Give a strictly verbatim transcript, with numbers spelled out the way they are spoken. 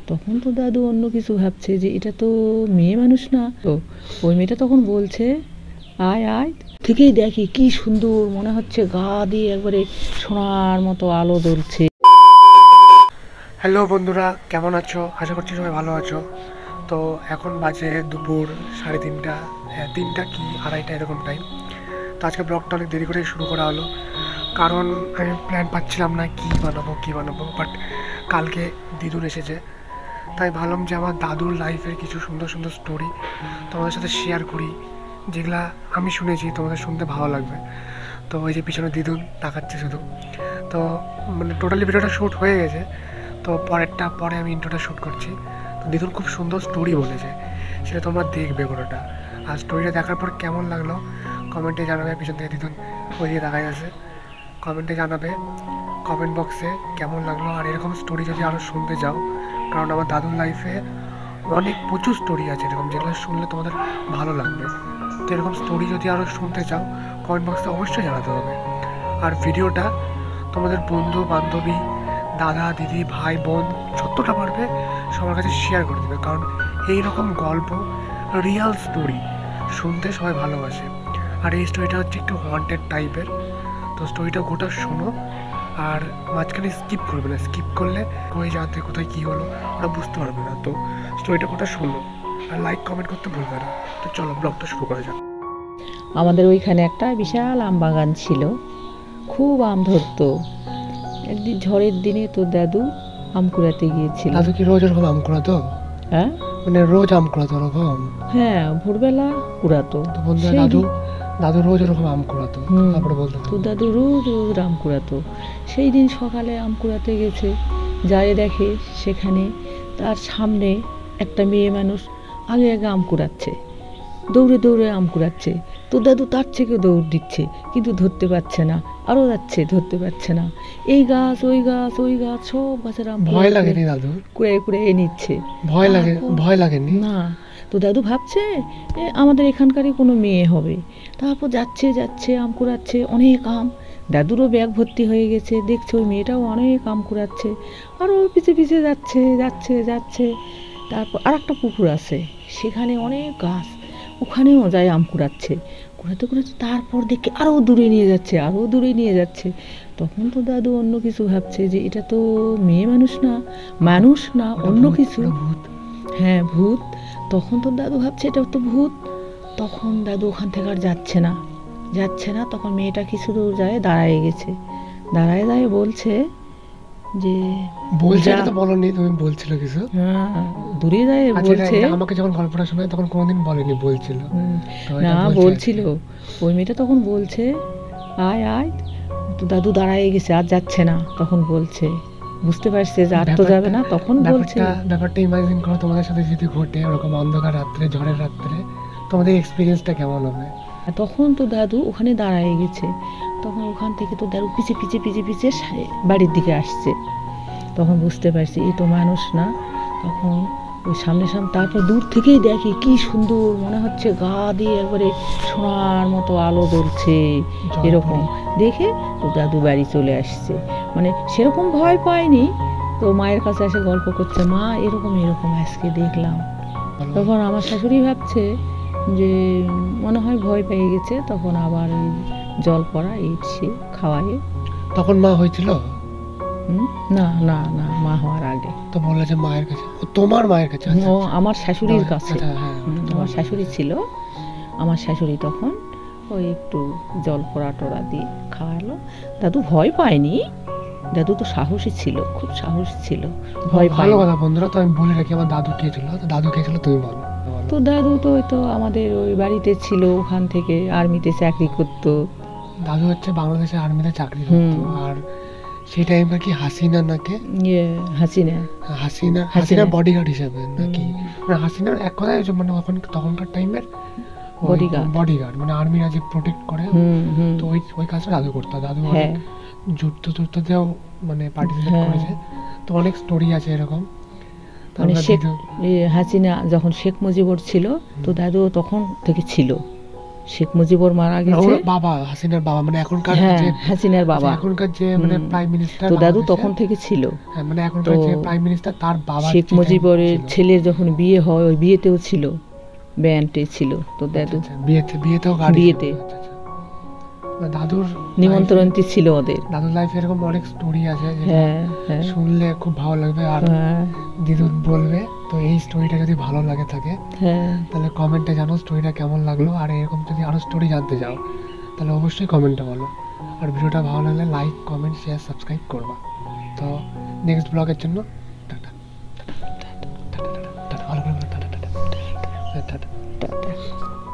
তখন তো দাদু অন্য কিছু ভাবছে যে এটা তো মেয়ে মানুষ না। তো ওই মেয়েটা তখন বলছে আয় আয়, থেকেই দেখি কি সুন্দর, মনে হচ্ছে গা দিয়ে একবারে সোনার মতো আলো জ্বলছে। হ্যালো বন্ধুরা, কেমন আছো? আশা করছি সবাই ভালো আছো। তো এখন বাজে দুপুর সাড়ে তিনটা, হ্যাঁ তিনটা কি আড়াইটা এরকম টাইম। তো আজকে ব্লগটা অনেক দেরি করে শুরু করা হলো, কারণ আমি প্ল্যান পাচ্ছিলাম না কী বানাবো কী বানাবো বাট কালকে দিদুন এসেছে, তাই ভাবলাম যে আমার দাদুর লাইফের কিছু সুন্দর সুন্দর স্টোরি তোমাদের সাথে শেয়ার করি, যেগুলা আমি শুনেছি তোমাদের শুনতে ভালো লাগবে। তো ওই যে পিছনে দিদুন তাকাচ্ছে শুধু, তো মানে টোটালি ভিডিওটা শ্যুট হয়ে গেছে। তো পরেরটা পরে আমি ইন্ট্রোটা শ্যুট করছি। তো দিদুন খুব সুন্দর স্টোরি বলেছে, সেটা তোমরা দেখবে পুরোটা। আর স্টোরিটা দেখার পর কেমন লাগলো কমেন্টে জানাবে। পিছন থেকে দিদুন ওই দিকে দেখা যাচ্ছে, কমেন্টে জানাবে কমেন্ট বক্সে কেমন লাগলো। আর এরকম স্টোরি যদি আরও শুনতে যাও, কারণ আমার দাদুর লাইফে অনেক প্রচুর স্টোরি আছে এরকম, যেগুলো শুনলে তোমাদের ভালো লাগবে। তো এরকম স্টোরি যদি আরও শুনতে চাও কমেন্ট বক্সে অবশ্যই জানাতে হবে। আর ভিডিওটা তোমাদের বন্ধু বান্ধবী, দাদা দিদি ভাই বোন যতটা পারবে সবার কাছে শেয়ার করে দেবে, কারণ এই রকম গল্প রিয়াল স্টোরি শুনতে সবাই ভালোবাসে। আর এই স্টোরিটা হচ্ছে একটু ওয়ান্টেড টাইপের। তো স্টোরিটা গোটা শোনো, আর মাঝখানে স্কিপ করবে না, স্কিপ করলে কই যাতে কোথায় কী হলো ওরা বুঝতে পারবে না। তো স্টোরিটা গোটা শোনো আর লাইক কমেন্ট করতে ভুলবে না। তো চলো ব্লগটা শুরু করা যাক। আমাদের ওইখানে একটা বিশাল আম বাগান ছিল, খুব আম ধরতো। একদিন ঝড়ের দিনে তো দাদু আম কুড়াতে গিয়েছিল। দাদু কি রোজ এরকম আম কুড়াতো? হ্যাঁ মানে রোজ আম কুড়াতো ওরকম? হ্যাঁ, ভোরবেলা কুড়াতো। তো বন্ধুরা, দাদু দাদু রোজ এরকম আম কুড়াতো। তারপরে বলতো তো দাদু রোজ রোজ আম কুড়াতো। সেই দিন সকালে আম কুড়াতে গেছে, যায় দেখে সেখানে তার সামনে একটা মেয়ে মানুষ আগে আগে আম কুড়াচ্ছে, দৌড়ে দৌড়ে আম কুড়াচ্ছে। তো দাদু তার থেকে দৌড় দিচ্ছে, কিন্তু ধরতে পারছে না, আরও যাচ্ছে, ধরতে পারছে না। এই গাছ ওই গাছ ওই গাছ সব গাছের আম ভয় লাগেনি দাদু? কুড়ে কুড়ে নিচ্ছে। ভয় লাগে? ভয় লাগেনি না। তো দাদু ভাবছে এ আমাদের এখানকারই কোনো মেয়ে হবে। তারপর যাচ্ছে যাচ্ছে আম কুড়াচ্ছে, অনেক আম। দাদুরও ব্যাগ ভর্তি হয়ে গেছে, দেখছে ওই মেয়েটাও অনেক আম কুড়াচ্ছে, আরও পিছে পিছে যাচ্ছে যাচ্ছে যাচ্ছে। তারপর আর একটা পুকুর আছে, সেখানে অনেক গাছ, ওখানেও যায় আম কুড়াচ্ছে। কুড়াতে কুড়াতে তারপর দেখে আরও দূরে নিয়ে যাচ্ছে, আরও দূরে নিয়ে যাচ্ছে। তখন তো দাদু অন্য কিছু ভাবছে যে এটা তো মেয়ে মানুষ না, মানুষ না, অন্য কিছু। ভূত? হ্যাঁ ভূত। তখন তো দাদু ভাবছে এটা তো ভূত। তখন দাদু ওখান থেকে আর যাচ্ছে না, যাচ্ছে না। তখন মেয়েটা কিছু দূর যায়, দাঁড়ায় গেছে, দাঁড়ায় দাঁড়িয়ে বলছে যে বলছে তো বলনি তুমি, বলছিল কিছু? হ্যাঁ, দূরে দাঁড়িয়ে বলছে। আমাকে যখন গল্পটা শোনায় তখন কোনোদিন বলেনি, বলছিল না, বলছিল। ওই মেয়েটা তখন বলছে আয় আয়। তো দাদু দাঁড়ায় গেছে, আর যাচ্ছে না। তখন বলছে, বুঝতে পারছে যে আর তো যাবে না, তখন বলছে ব্যাপারটা ইমাজিন করো তোমাদের সাথে যদি ঘটে ওরকম অন্ধকার রাত্রে, ঝড়ের রাত্রে, তোমাদের এক্সপিরিয়েন্সটা কেমন হবে? তখন তো দাদু ওখানে দাঁড়ায় গেছে। তখন ওখান থেকে তো দাদু পিছে পিছে পিছে পিছে বাড়ির দিকে আসছে। তখন বুঝতে পারছি এ তো মানুষ না। তখন ওই সামনে সামনে, তারপর দূর থেকেই দেখি কি সুন্দর, মনে হচ্ছে গা দিয়ে একবারে সোনার মতো আলো জ্বলছে। এরকম দেখে তো দাদু বাড়ি চলে আসছে, মানে সেরকম ভয় পায়নি। তো মায়ের কাছে এসে গল্প করছে, মা এরকম এরকম আজকে দেখলাম। তখন আমার শাশুড়ি ভাবছে যে মনে হয় ভয় পেয়ে গেছে। তখন আবার ওই জল পড়া ইট সে খাওয়ায়ে। তখন মা হয়েছিল? না না না, মা হওয়ার আগে। তো বললো যে মায়ের কাছে, তোমার মায়ের কাছে? ও আমার শাশুড়ির কাছে, আমার শাশুড়ি ছিল। আমার শাশুড়ি তখন ওই একটু জল পোড়া টোড়া দিয়ে খাওয়ালো। দাদু ভয় পায়নি, দাদু তো সাহসী ছিল, খুব সাহসী ছিল, ভয় পায়। ভালো কথা বন্ধুরা, তো আমি বলে রাখি আমার দাদু কে ছিল। তো দাদু কে ছিল তুমি বলো। তো দাদু তো ওই তো আমাদের ওই বাড়িতে ছিল, ওখান থেকে আর্মিতে চাকরি করতো। দাদু হচ্ছে বাংলাদেশের আর্মিতে চাকরি করতো। আর সেই টাইমে কি হাসিনা নাকি ইয়ে হাসিনা হাসিনা হাসিনা বডিগার্ড হিসেবে নাকি, মানে হাসিনার এক কথায় মানে ওখান তখনকার টাইমের বডিগার্ড বডিগার্ড মানে আর্মিরা যে প্রোটেক্ট করে। তো ওই ওই কাজটা দাদু করতো। দাদু অনেক যুদ্ধ যুদ্ধতেও মানে পার্টিসিপেট করেছে। তো অনেক স্টোরি আছে এরকম। মানে শেখ হাসিনা যখন শেখ মুজিবুর ছিল, তো দাদু তখন থেকে ছিল শেখ মুজিবর মারা গেছে। ওর বাবা হাসিনার বাবা মানে এখনকার হ্যাঁ যে হাসিনার বাবা। এখনকার যে মানে হুম। প্রাইম মিনিস্টার তো দাদু তখন থেকে ছিল। হ্যাঁ মানে এখনকার তো যে প্রাইম মিনিস্টার তার বাবা শেখ যে time মুজিবরের ছিল। ছেলের যখন বিয়ে হয় ওই বিয়েতেও ছিল, ব্যান্ডে ছিল। তো আচ্ছা, দাদু আচ্ছা, বিয়েতে বিয়েতেও গাড়ি ছিল। বিয়েতে আচ্ছা, আচ্ছা। মানে দাদুর নিমন্ত্রণটি ছিল ওদের। life- দাদুর লাইফে এরকম অনেক স্টোরি আছে যেটা হ্যাঁ হ্যাঁ শুনলে খুব ভালো লাগবে। আর হ্যাঁ দিদুন বলবে। তো এই স্টোরিটা যদি ভালো লাগে থাকে হ্যাঁ তাহলে কমেন্টে জানো স্টোরিটা কেমন লাগলো। আর এরকম যদি আরও স্টোরি জানতে চাও তাহলে অবশ্যই কমেন্টে বলো। আর ভিডিওটা ভালো লাগলে লাইক কমেন্ট শেয়ার সাবস্ক্রাইব করবা। তো নেক্সট ব্লগের জন্য tata tata tata tata tata ভালো করে বলো, tata tata tata tata. Tata.